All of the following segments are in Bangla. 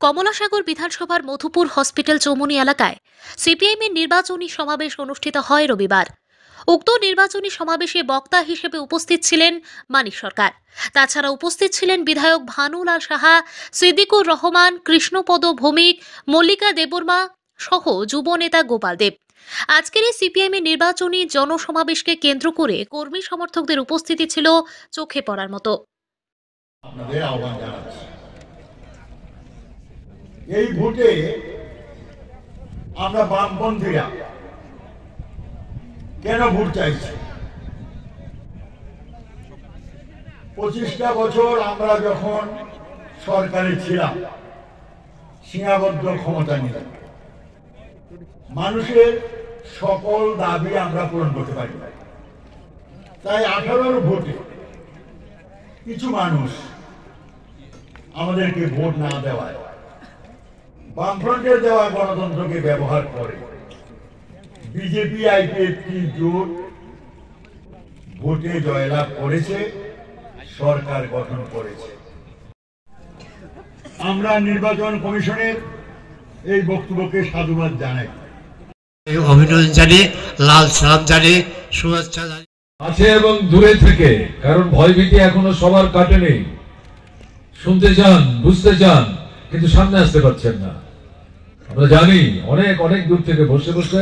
কমলাসাগর বিধানসভার মধুপুর হসপিটাল চৌমুহনী এলাকায় সিপিআইএমের নির্বাচনী সমাবেশ অনুষ্ঠিত হয় রবিবার। উক্ত নির্বাচনী সমাবেশে বক্তা হিসেবে উপস্থিত ছিলেন মানিক সরকার। তাছাড়া উপস্থিত ছিলেন বিধায়ক ভানুলাল সাহা, সিদ্দিকুর রহমান, কৃষ্ণপদ ভৌমিক, মল্লিকা দেববর্মা সহ যুব নেতা গোপাল দেব। আজকের এই সিপিআইএমের নির্বাচনী জনসমাবেশকে কেন্দ্র করে কর্মী সমর্থকদের উপস্থিতি ছিল চোখে পড়ার মতো। এই ভোটে আমরা বামপন্থীরা কেন ভোট চাইছি? 25টা বছর আমরা যখন সরকারে ছিলাম, সীমাবদ্ধ ক্ষমতা নিয়ে মানুষের সকল দাবি আমরা পূরণ করতে পারি। তাই 18 ভোটে কিছু মানুষ আমাদেরকে ভোট না দেওয়ায় বামফ্রন্টের দেওয়া গণতন্ত্রকে ব্যবহার করে বিজেপি আইপিএফটি জোট ভোটে জয়লাভ করেছে, সরকার গঠন করেছে। আমরা নির্বাচন কমিশনের এই বক্তব্যকে সাধুবাদ জানাই, অভিনন্দন জানিয়ে, লাল সালাম জানিয়ে, শুভেচ্ছা জানিয়ে আছে এবং দূরে থেকে, কারণ ভয়ভীতি এখনো সবার কাটেনি। শুনতে চান, বুঝতে চান, কিন্তু সামনে আসতে পারছেন না। আমরা জানি অনেক অনেক দূর থেকে বসে বসে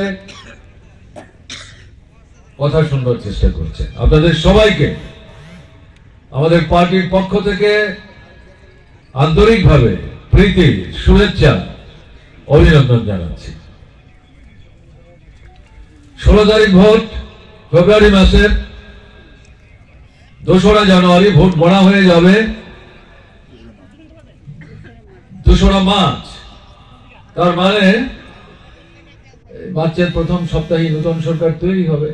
কথা শুনবার চেষ্টা করছেন। আপনাদের সবাইকে আমাদের পার্টির পক্ষ থেকে আন্তরিকভাবে প্রীতি, শুভেচ্ছা, অভিনন্দন জানাচ্ছি। 16 তারিখ ভোট, ফেব্রুয়ারি মাসের 2রা জানুয়ারি ভোট গণা হয়ে যাবে 2রা মার্চ। তার মানে মার্চের প্রথম সপ্তাহে নতুন সরকার তৈরি হবে।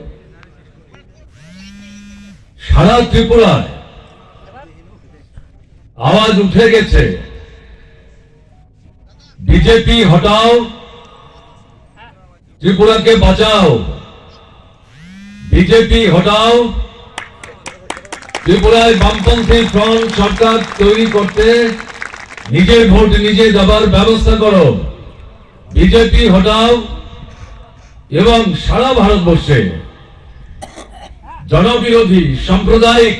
সারা ত্রিপুরায় আওয়াজ উঠে গেছে, বিজেপি হটাও, ত্রিপুরাকে বাঁচাও, বিজেপি হটাও। ত্রিপুরায় বামপন্থী ফ্রন্ট সরকার তৈরি করতে নিজের ভোট নিজে দেবার ব্যবস্থা করো, বিজেপি হটাও। এবং সারা ভারতবর্ষে জনবিরোধী, সাম্প্রদায়িক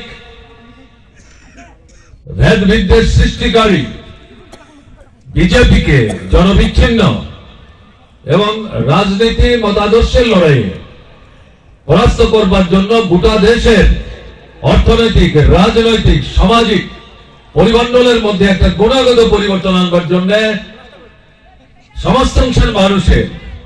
ভেদ বিদ্বেষ সৃষ্টিকারী বিজেপিকে জনবিচ্ছিন্ন এবং রাজনীতি মতাদর্শের লড়াইয়ে পরাস্ত করবার জন্য গোটা দেশের অর্থনৈতিক, রাজনৈতিক, সামাজিক পরিমণ্ডলের মধ্যে একটা গুণগত পরিবর্তন আনবার জন্য সমস্ত অংশের মানুষের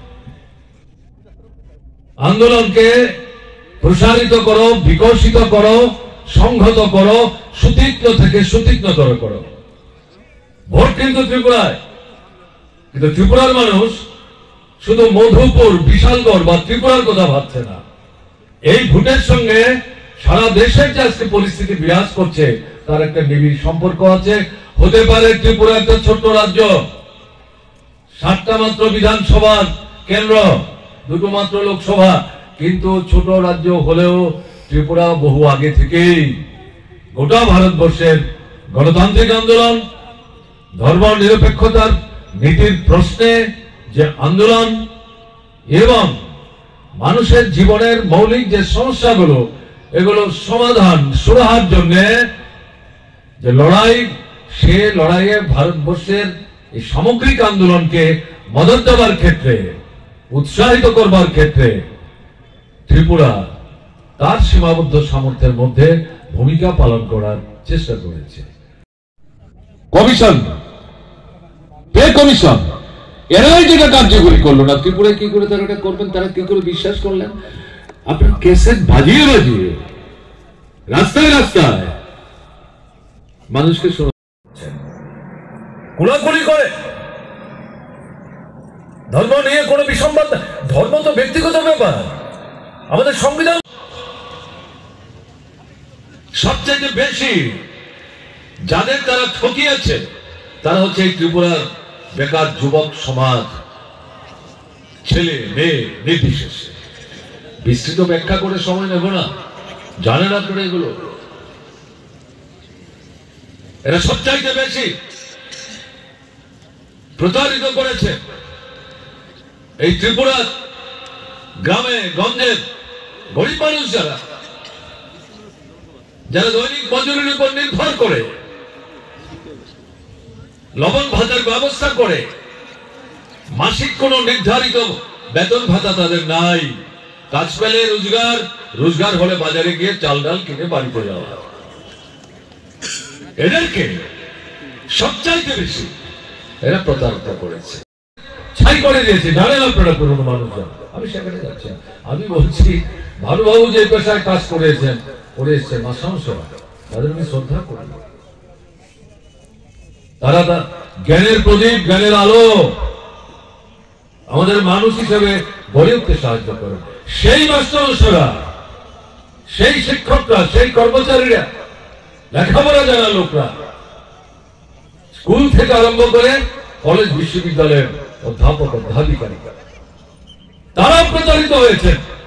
আন্দোলনকে প্রসারিত করো, বিকশিত করো, সংহত করো, সুতীক্ষ্ণ থেকে সুতীক্ষ্ণতর করো। ভোট কিন্তু ত্রিপুরায়, কিন্তু ত্রিপুরার মানুষ শুধু মধুপুর, বিশালগড় বা ত্রিপুরার কথা ভাবছে না। এই ভোটের সঙ্গে সারা দেশের যে আজকে পরিস্থিতি বিরাজ করছে তার একটা নিবিড় সম্পর্ক আছে। হতে পারে ত্রিপুরা একটা ছোট্ট রাজ্য, 7টা মাত্র বিধানসভার কেন্দ্র, 2টো মাত্র লোকসভা, কিন্তু ছোট রাজ্য হলেও ত্রিপুরা বহু আগে থেকেই গোটা ভারতবর্ষের গণতান্ত্রিক আন্দোলন, ধর্ম নিরপেক্ষতার নীতির প্রশ্নে যে আন্দোলন এবং মানুষের জীবনের মৌলিক যে সমস্যাগুলো, এগুলো সমাধান সুরাহার জন্য যে লড়াই, সে লড়াইয়ে ভারতবর্ষের এই সামগ্রিক আন্দোলনকে মদত দেওয়ার ক্ষেত্রে, উৎসাহিত করবার ক্ষেত্রে ত্রিপুরা তার সীমাবদ্ধ সামর্থ্যের মধ্যে ভূমিকা পালন করার চেষ্টা করেছে। কমিশন, পে কমিশন, এরাই যেটা কার্যকরী করলো না, ত্রিপুরায় কি করে তারা এটা করবেন, তারা কি করে বিশ্বাস করলেন? আপনার কেসেট বাজিয়ে বাজিয়ে রাস্তায় রাস্তায় মানুষকে শোনাচ্ছেন, কোলাকুলি করে। ধর্ম নিয়ে কোনো বিসম্বাদ, ধর্ম তো ব্যক্তিগত ব্যাপার। আমাদের সংবিধান সবচেয়ে বেশি যাদের তারা ঠকিয়েছে তারা হচ্ছে এই ত্রিপুরার বেকার যুবক সমাজ, ছেলে মেয়ে নির্বিশেষে। বিস্তৃত ব্যাখ্যা করে সময় নেব না, জানেন আপনারা এগুলো। এরা সবচাইতে বেশি প্রতারিত করেছে। এই ত্রিপুরা গ্রামে গঞ্জের গরিব মানুষ যারা দৈনিক মজুরির উপর নির্ভর করে, লবণ ভাতার ব্যবস্থা করে, মাসিক কোন নির্ধারিত বেতন ভাতা তাদের নাই। কাজ পেলে রোজগার হলে বাজারে গিয়ে চাল ডাল কিনে বাড়িতে যাওয়া। এদেরকে সবচাইতে বেশি এরা প্রতারিত করেছে, ছাই করে দিয়েছে। জানেন আপনারা পুরনো মানুষজন, আমি সেখানে যাচ্ছি না। আমি বলছি ভানুবাবু যে পেশায় কাজ করে এসছেন মাসাংশরা, তাদের আমি শ্রদ্ধা করি। তারা জ্ঞানের প্রদীপ, জ্ঞানের আলো আমাদের মানুষ হিসেবে গড়ে উঠতে সাহায্য করে। সেই মাস্টারমশাইরা, সেই শিক্ষকরা, সেই কর্মচারীরা, লেখাপড়া জানা লোকরা, স্কুল থেকে আরম্ভ করে কলেজ বিশ্ববিদ্যালয়ের অধ্যাপক অধ্যাপিকা, তারা প্রতারিত হয়েছেন।